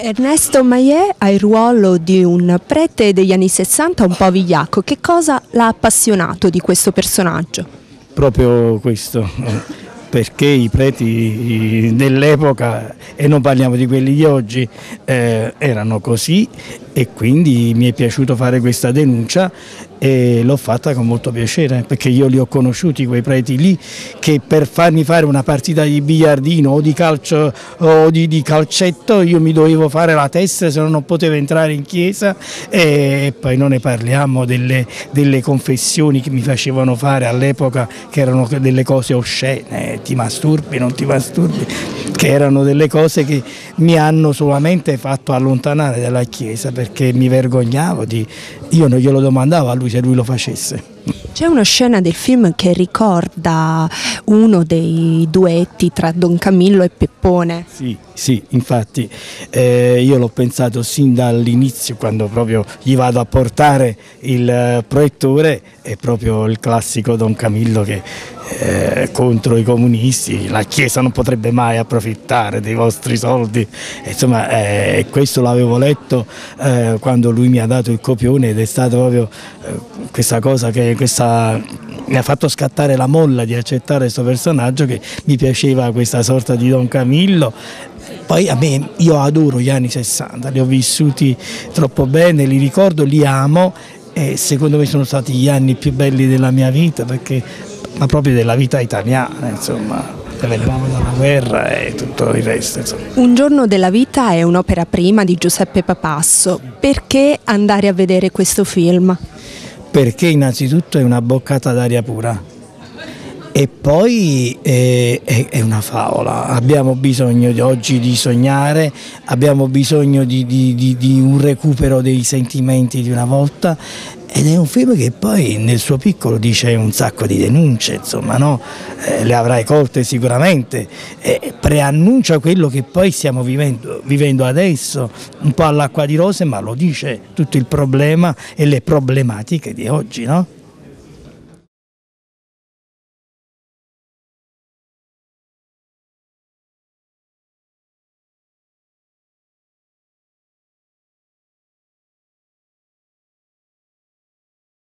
Ernesto Maillet ha il ruolo di un prete degli anni 60 un po' vigliacco. Che cosa l'ha appassionato di questo personaggio? Proprio questo, perché i preti dell'epoca, e non parliamo di quelli di oggi, erano così, e quindi mi è piaciuto fare questa denuncia e l'ho fatta con molto piacere, perché io li ho conosciuti quei preti lì che per farmi fare una partita di biliardino o di calcio o di calcetto io mi dovevo fare la testa, se no non potevo entrare in chiesa. E poi non ne parliamo delle confessioni che mi facevano fare all'epoca, che erano delle cose oscene, ti masturbi, non ti masturbi, che erano delle cose che mi hanno solamente fatto allontanare dalla chiesa, perché mi vergognavo io non glielo domandavo a lui se lui lo facesse. C'è una scena del film che ricorda uno dei duetti tra Don Camillo e Peppone. Sì, infatti io l'ho pensato sin dall'inizio, quando proprio gli vado a portare il proiettore, è proprio il classico Don Camillo che contro i comunisti, la Chiesa non potrebbe mai approfittare dei vostri soldi, insomma questo l'avevo letto quando lui mi ha dato il copione, ed è stata proprio questa cosa che mi ha fatto scattare la molla di accettare questo personaggio, che mi piaceva questa sorta di Don Camillo. Poi io adoro gli anni 60, li ho vissuti troppo bene, li ricordo, li amo, e secondo me sono stati gli anni più belli della mia vita, ma proprio della vita italiana, insomma. Venivamo dalla guerra e tutto il resto, insomma. Un giorno della vita è un'opera prima di Giuseppe Papasso. Perché andare a vedere questo film? Perché innanzitutto è una boccata d'aria pura e poi è una favola. Abbiamo bisogno oggi di sognare, abbiamo bisogno di un recupero dei sentimenti di una volta, ed è un film che poi nel suo piccolo dice un sacco di denunce, insomma, no? Le avrai colte sicuramente, preannuncia quello che poi stiamo vivendo adesso, un po' all'acqua di rose, ma lo dice tutto il problema e le problematiche di oggi, no?